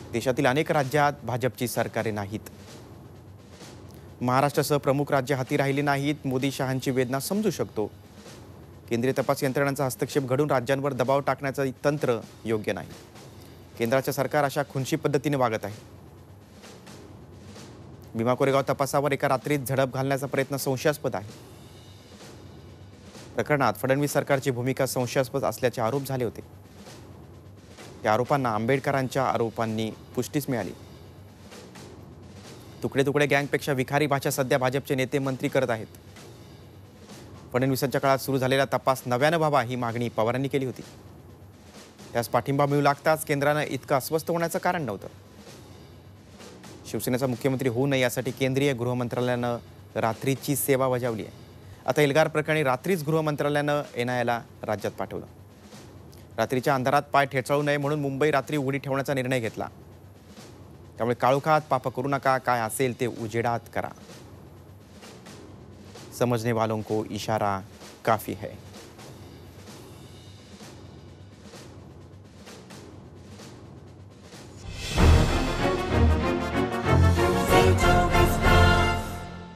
देशातील अनेक राज्यात भाजपची सरकारे नाहीत. महाराष्ट्रासह प्रमुख राज्य हाती राहिली नाहीत. मोदी शहांची वेदना समजू शकतो. केंद्रीय तपास यंत्रणांचा हस्तक्षेप घडून राज्यांवर दबाव टाकण्याचं तंत्र योग्य नाही. केंद्राचे सरकार अशा खुनशी पद्धतीने वागत आहे. भीमा कोरेगाव तपासावर एका रात्रीत झडप घालण्याचा प्रयत्न संशयास्पद आहे. प्रकरणात फडणवीस सरकारची भूमिका संशयास्पद असल्याचे आरोप झाले होते. या आरोपांना आंबेडकरांच्या आरोपांनी पुष्टीच मिळाली. तुकडे तुकडे गँगपेक्षा विखारी भाषा सध्या भाजपचे नेते मंत्री करत आहेत. फडणवीसांच्या काळात सुरू झालेला तपास नव्यानं व्हावा ही मागणी पवारांनी केली होती. त्यास पाठिंबा मिळू लागताच केंद्रानं इतकं अस्वस्थ होण्याचं कारण नव्हतं. शिवसेनेचा मुख्यमंत्री होऊ नये यासाठी केंद्रीय गृहमंत्रालयानं रात्रीची सेवा बजावली आहे. आता एल्गार प्रकरणी रात्रीच गृहमंत्रालयानं NIAला राज्यात पाठवलं. रात्रीच्या अंधारात पाय ठेचाळू नये म्हणून मुंबई रात्री उघडी ठेवण्याचा निर्णय घेतला. त्यामुळे काळोखात पाप करू नका, काय असेल ते उजेडात करा. समझने वालों को इशारा काफी है.